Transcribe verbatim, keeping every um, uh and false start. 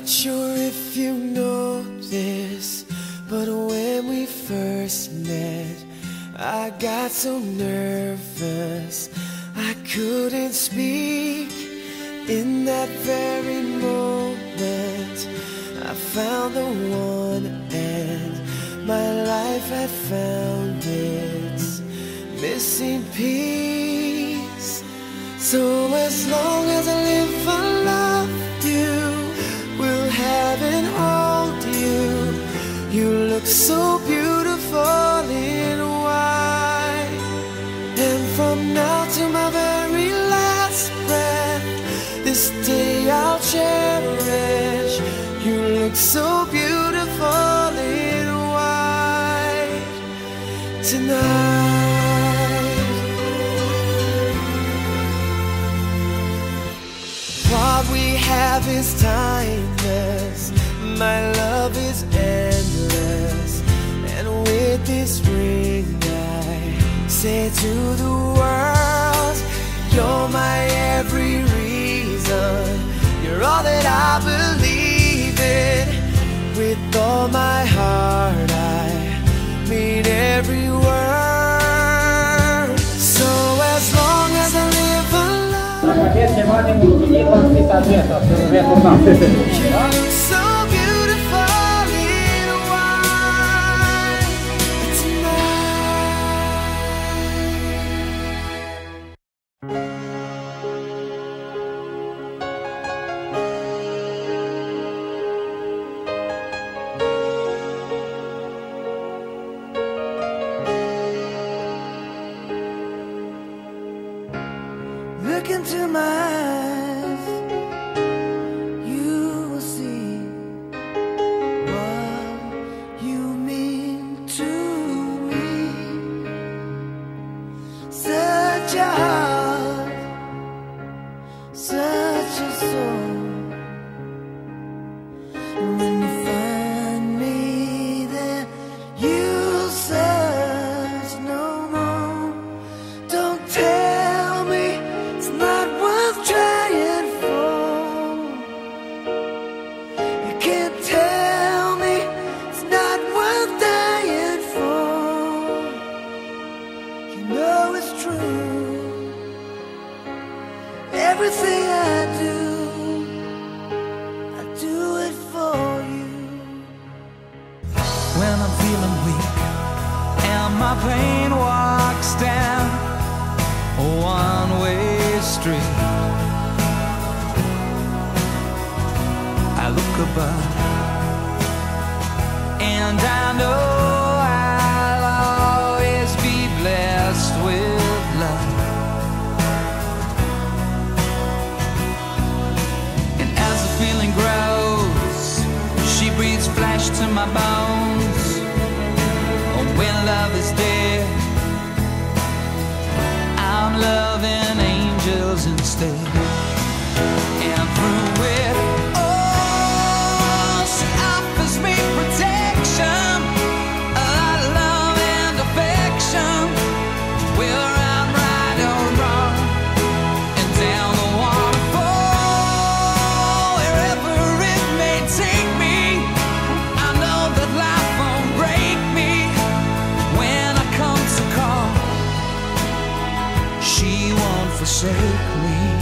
Not sure if you know this, but when we first met, I got so nervous I couldn't speak. In that very moment, I found the one, and my life had found its missing piece. So as long as I live, I love you, will have and hold you. You look so beautiful in white, and from now to my very last breath, this day I'll cherish. You look so beautiful in white tonight. What we have is timeless, my love is endless, and with this ring I say to the world, you're my every reason, you're all that I believe in. With all my heart I mean every word. So as long as I live alive, you look so beautiful in white tonight. Look into my eyes, you will see what you mean to me. Such a heart, such a soul. And when you find me there, you'll search no more. Don't tell me it's not worth trying for. You can't tell me it's not worth dying for. You know it's true. Everything I do, I do it for you. When I'm feeling weak and my pain walks down a one-way street, I look above and I know I'll always be blessed with love. And as the feeling grows, she breathes flesh to my bones. Oh, when love is dead, I'm loving angels instead. And through it all, she offers me protection, a lot of love and affection. Whether I'm right or wrong, and down the waterfall, wherever it may take me, I know that life won't break me. When I come to call, she won't forsake me.